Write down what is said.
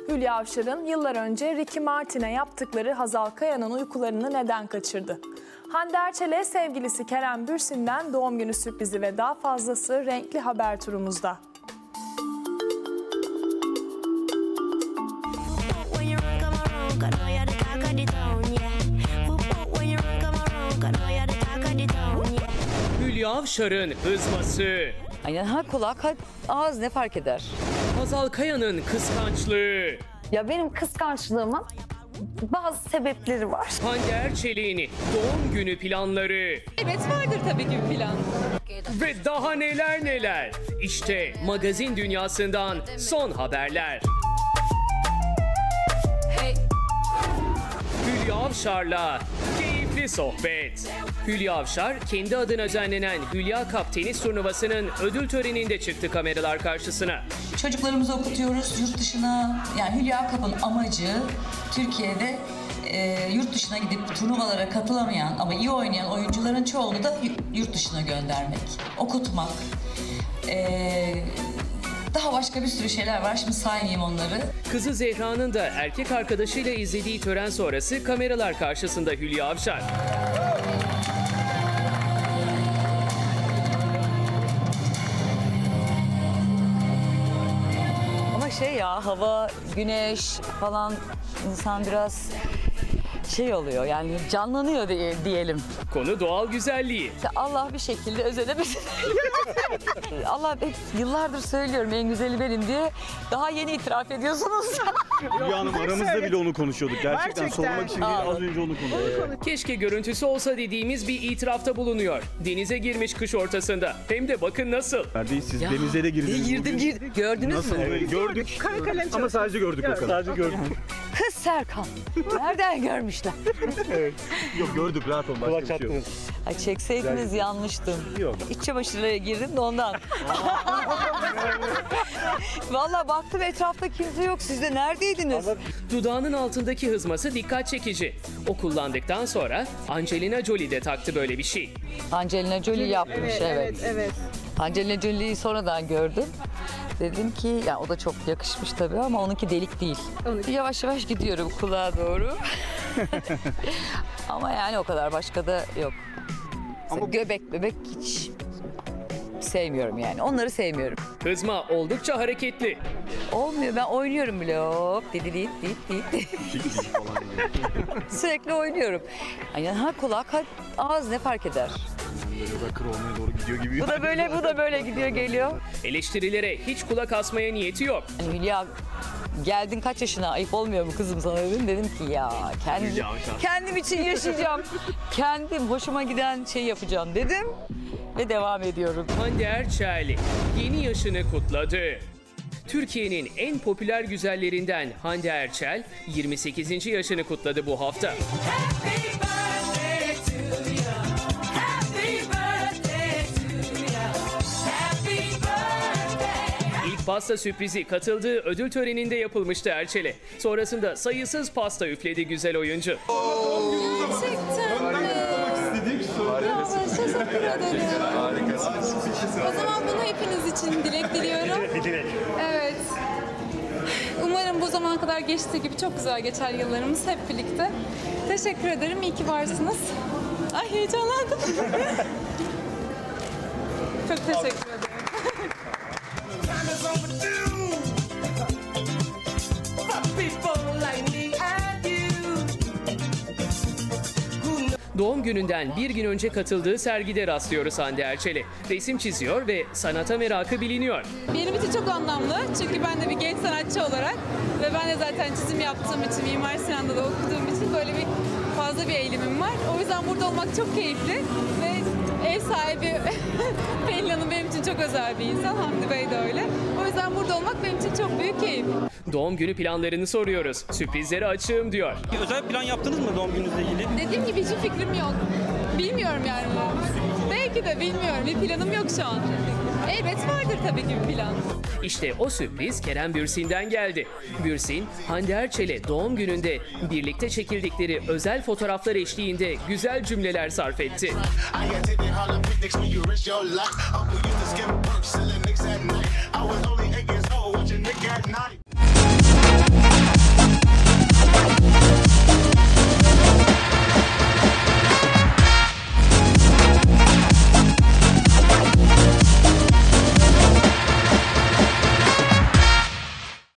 Hülya Avşar'ın yıllar önce Ricky Martin'e yaptıkları Hazal Kaya'nın uykularını neden kaçırdı? Hande Erçel'e sevgilisi Kerem Bürsin'den doğum günü sürprizi ve daha fazlası renkli haber turumuzda. Hülya Avşar'ın hızması, Aynen, ha kulak, ha ağız, ne fark eder? Hazal Kaya'nın kıskançlığı, Ya benim kıskançlığımın bazı sebepleri var. Hande Erçel'in doğum günü planları Evet, vardır tabii ki bir plan. ve daha neler neler. İşte magazin dünyasından son haberler. Hülya Avşar'la keyifli sohbet. Hülya Avşar kendi adına düzenlenen Hülya Cup tenis turnuvasının ödül töreninde çıktı kameralar karşısına. Çocuklarımızı okutuyoruz yurt dışına. Yani Hülya Cup'ın amacı Türkiye'de yurt dışına gidip turnuvalara katılamayan ama iyi oynayan oyuncuların çoğunu da yurt dışına göndermek, okutmak. Daha başka bir sürü şeyler var. Şimdi saymayayım onları. Kızı Zehra'nın da erkek arkadaşıyla izlediği tören sonrası kameralar karşısında Hülya Avşar. Ama ya, hava, güneş falan insan biraz oluyor, yani canlanıyor diyelim. Konu doğal güzelliği. İşte Allah bir şekilde özenemesin. Allah, yıllardır söylüyorum en güzeli benim diye. Daha yeni itiraf ediyorsunuz. Hülya Hanım, aramızda bile onu konuşuyorduk. Gerçekten sormak için değil, az önce onu konuşuyorduk. Keşke görüntüsü olsa dediğimiz bir itirafta bulunuyor. Denize girmiş kış ortasında. Hem de bakın nasıl. Neredeyiz siz? Denize de girdiniz. Girdim. Gördünüz Nasıl? mü? Evet, gördük. Ama sadece gördük o kadar. Sadece gördük. Kız Serkan. Nereden görmüşler? Yok, gördük, rahat ol. Başka bir şey yok. Ay, çekseydiniz yanlıştım. Yok. İç çamaşırına girdim de ondan. Vallahi baktım etrafta kimse yok. Siz de neredeydiniz? Dudağının altındaki hızması dikkat çekici. O kullandıktan sonra Angelina Jolie de taktı böyle bir şey. Angelina Jolie yapmış, evet. Angelina Jolie'yi sonradan gördüm. Dedim ki, ya o da çok yakışmış tabii ama onunki delik değil. Yavaş yavaş gidiyorum kulağa doğru. Ama yani o kadar, başka da yok. Ama göbek bebek hiç sevmiyorum yani. Onları sevmiyorum. Hızma oldukça hareketli. Olmuyor, ben oynuyorum bile. Hop didi. Sürekli oynuyorum. Yani ha kulak, ha ağız, ne fark eder? Böyle rocker olmaya doğru gidiyor gibi. Bu da böyle gidiyor geliyor. Eleştirilere hiç kulak asmaya niyeti yok. Yani Hülya, geldin kaç yaşına, ayıp olmuyor mu kızım sana dedim ki ya kendim için yaşayacağım. Kendim hoşuma giden şey yapacağım dedim ve devam ediyorum. Hande Erçel yeni yaşını kutladı. Türkiye'nin en popüler güzellerinden Hande Erçel 28. yaşını kutladı bu hafta. İlk pasta sürprizi katıldığı ödül töreninde yapılmıştı Erçel'e. Sonrasında sayısız pasta üfledi güzel oyuncu. Gerçekten mi? Ya teşekkür ederim. O zaman bunu hepiniz için dilek diliyorum. Evet. Umarım bu zamana kadar geçtiği gibi çok güzel geçer yıllarımız hep birlikte. Teşekkür ederim. İyi ki varsınız. Ay, heyecanlandım. Çok teşekkür ederim. Doğum gününden bir gün önce katıldığı sergide rastlıyoruz Hande Erçel'e. Resim çiziyor ve sanata merakı biliniyor. Benim için çok anlamlı çünkü ben de bir genç sanatçı olarak ve ben de zaten çizim yaptığım için, Mimar Sinan'da da okuduğum için böyle bir fazla bir eğilimim var. O yüzden burada olmak çok keyifli ve ev sahibi Pelin Hanım benim için çok özel bir insan, Hamdi Bey de öyle. O yüzden burada olmak benim için çok büyük keyif. Doğum günü planlarını soruyoruz. Sürprizlere açığım diyor. Özel plan yaptınız mı doğum gününüzle ilgili? Dediğim gibi hiçbir fikrim yok. Bilmiyorum yani. Belki de bilmiyorum. Bir planım yok şu an. Evet, vardır tabii ki bir plan. İşte o sürpriz Kerem Bürsin'den geldi. Bürsin, Hande Erçel'e doğum gününde birlikte çekildikleri özel fotoğraflar eşliğinde güzel cümleler sarf etti.